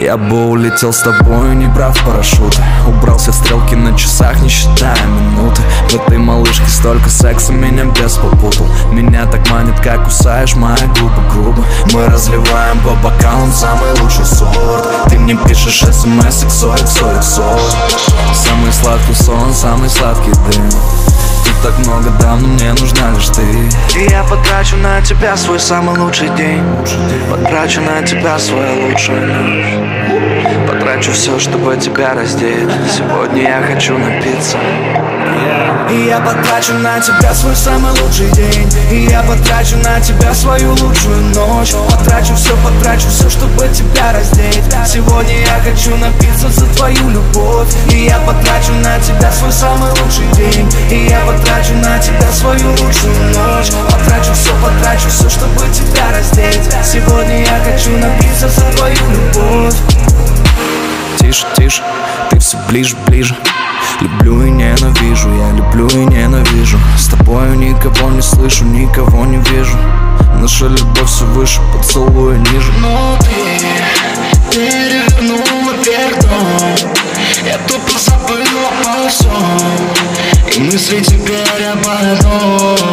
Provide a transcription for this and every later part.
Я бы улетел с тобой, не брав парашюта. Убрал все стрелки на часах, не считая минуты. В этой малышке столько секса, меня бес попутал. Меня так манит, как кусаешь мои губы грубо. Мы разливаем по бокалам самый лучший сорт. Ты мне пишешь смс XOXO. Самый сладкий сон, самый сладкий дым. Тут так много дам, но мне нужна лишь ты. И я потрачу на тебя свой самый лучший день. Потрачу на тебя свою лучшую ночь. Потрачу все, чтобы тебя раздеть. Сегодня я хочу напиться. И я потрачу на тебя свой самый лучший день. И я потрачу на тебя свою лучшую ночь. Потрачу все, чтобы тебя раздеть. Сегодня я хочу напиться за твою любовь. И я потрачу на тебя свой самый лучший день. И я потрачу на тебя свою лучшую ночь. Потрачу все, чтобы тебя раздеть. Сегодня я хочу напиться за твою любовь. Тише, тише, ты все ближе, ближе. Люблю и ненавижу, я люблю и ненавижу. С тобою никого не слышу, никого не вижу. Наша любовь все выше, поцелуя ниже. Но ты перевернула вверх дом. Я тупо забыла обо всем. И мысли теперь об одном.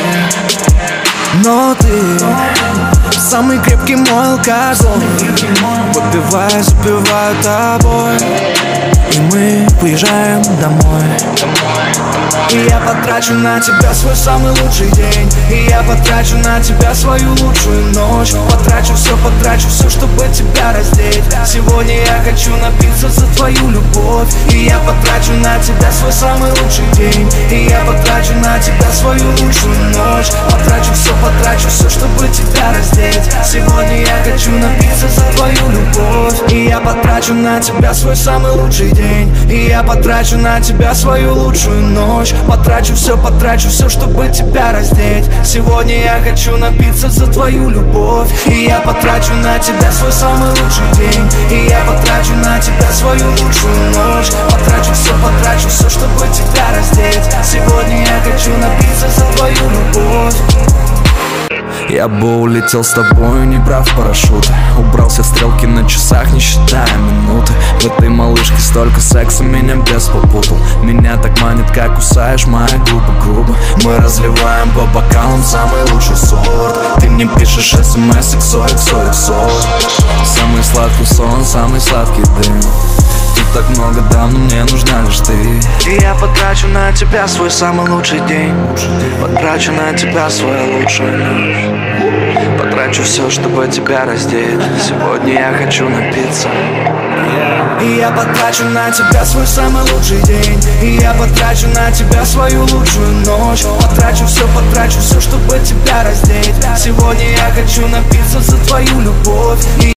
Но ты самый крепкий мой алкоголь. Выпиваю, запиваю тобой. И мы поезжаем домой. И я потрачу на тебя свой самый лучший день. И я потрачу на тебя свою лучшую ночь. Потрачу все, чтобы тебя раздеть. Сегодня я хочу напиться за твою любовь. И я потрачу на тебя свой самый лучший день. И я потрачу на тебя свою лучшую ночь. Потрачу все, чтобы тебя раздеть. Сегодня я хочу напиться за твою любовь. И я потрачу на тебя свой самый лучший день. И я потрачу на тебя свою лучшую ночь. Потрачу все, чтобы тебя раздеть. Сегодня я хочу напиться за твою любовь. И я потрачу на тебя свой самый лучший день. И я потрачу на тебя свою лучшую ночь. Потрачу все, чтобы тебя раздеть. Сегодня я хочу напиться за твою любовь. Я бы улетел с тобой, не брав парашюта. Убрал все стрелки на часах, не считая минуты. В этой малышке столько секса, меня бес попутал. Меня так манит, как кусаешь мои губы грубо. Мы разливаем по бокалам самый лучший сорт. Ты мне пишешь смс XOXO. Самый сладкий сон, самый сладкий дым. Тут так много дам, но мне нужна лишь ты. И я потрачу на тебя свой самый лучший день. Потрачу на тебя свою лучшую ночь. Потрачу все, чтобы тебя раздеть. Сегодня я хочу напиться. И я потрачу на тебя свой самый лучший день. И я потрачу на тебя свою лучшую ночь. Потрачу все, чтобы тебя раздеть. Сегодня я хочу напиться за твою любовь.